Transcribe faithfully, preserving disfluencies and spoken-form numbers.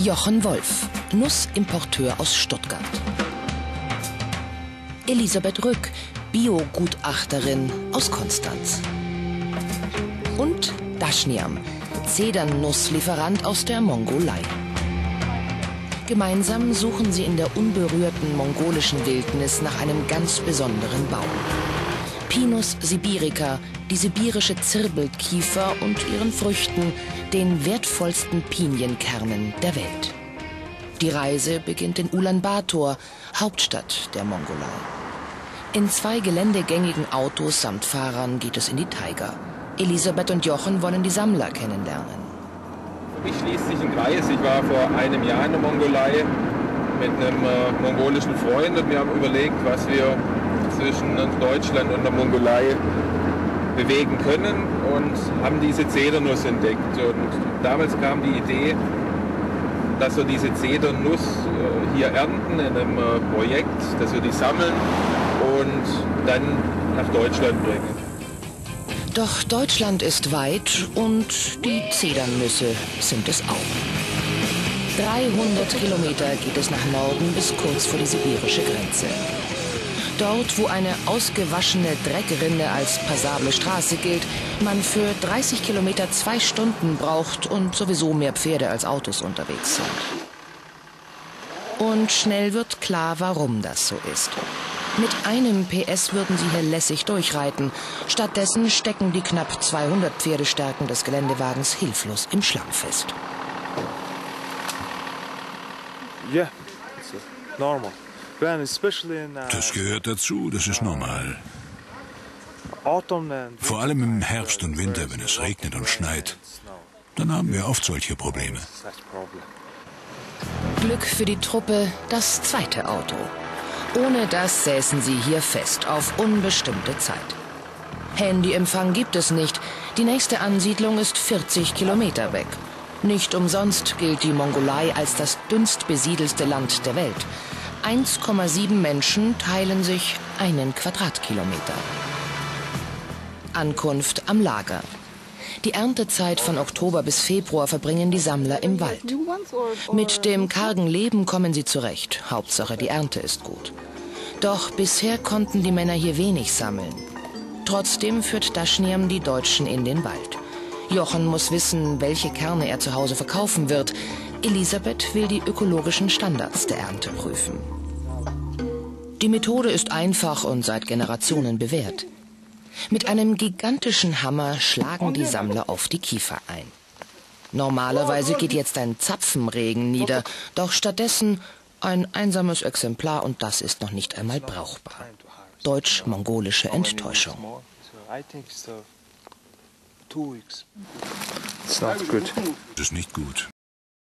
Jochen Wolf, Nussimporteur aus Stuttgart. Elisabeth Rück, Biogutachterin aus Konstanz. Und Dashniam, Zedernusslieferant aus der Mongolei. Gemeinsam suchen sie in der unberührten mongolischen Wildnis nach einem ganz besonderen Baum. Pinus sibirica, die sibirische Zirbelkiefer und ihren Früchten, den wertvollsten Pinienkernen der Welt. Die Reise beginnt in Ulaanbaatar, Hauptstadt der Mongolei. In zwei geländegängigen Autos samt Fahrern geht es in die Taiga. Elisabeth und Jochen wollen die Sammler kennenlernen. Für mich schließt sich ein Kreis. Ich war vor einem Jahr in der Mongolei mit einem äh, mongolischen Freund und wir haben überlegt, was wir zwischen Deutschland und der Mongolei bewegen können und haben diese Zedernuss entdeckt. Und damals kam die Idee, dass wir diese Zedernuss äh, hier ernten in einem äh, Projekt, dass wir die sammeln und dann nach Deutschland bringen. Doch Deutschland ist weit und die Zedernüsse sind es auch. dreihundert Kilometer geht es nach Norden bis kurz vor die sibirische Grenze. Dort, wo eine ausgewaschene Dreckrinde als passable Straße gilt, man für dreißig Kilometer zwei Stunden braucht und sowieso mehr Pferde als Autos unterwegs sind. Und schnell wird klar, warum das so ist. Mit einem P S würden sie hier lässig durchreiten. Stattdessen stecken die knapp zweihundert Pferdestärken des Geländewagens hilflos im Schlamm fest. Yeah, it's normal. Das gehört dazu, das ist normal. Vor allem im Herbst und Winter, wenn es regnet und schneit, dann haben wir oft solche Probleme. Glück für die Truppe, das zweite Auto. Ohne das säßen sie hier fest, auf unbestimmte Zeit. Handyempfang gibt es nicht. Die nächste Ansiedlung ist vierzig Kilometer weg. Nicht umsonst gilt die Mongolei als das dünnst besiedelste Land der Welt. eins Komma sieben Menschen teilen sich einen Quadratkilometer. Ankunft am Lager. Die Erntezeit von Oktober bis Februar verbringen die Sammler im Wald. Mit dem kargen Leben kommen sie zurecht. Hauptsache, die Ernte ist gut. Doch bisher konnten die Männer hier wenig sammeln. Trotzdem führt Dashniam die Deutschen in den Wald. Jochen muss wissen, welche Kerne er zu Hause verkaufen wird. Elisabeth will die ökologischen Standards der Ernte prüfen. Die Methode ist einfach und seit Generationen bewährt. Mit einem gigantischen Hammer schlagen die Sammler auf die Kiefer ein. Normalerweise geht jetzt ein Zapfenregen nieder, doch stattdessen ein einsames Exemplar und das ist noch nicht einmal brauchbar. Deutsch-mongolische Enttäuschung. Das ist nicht gut.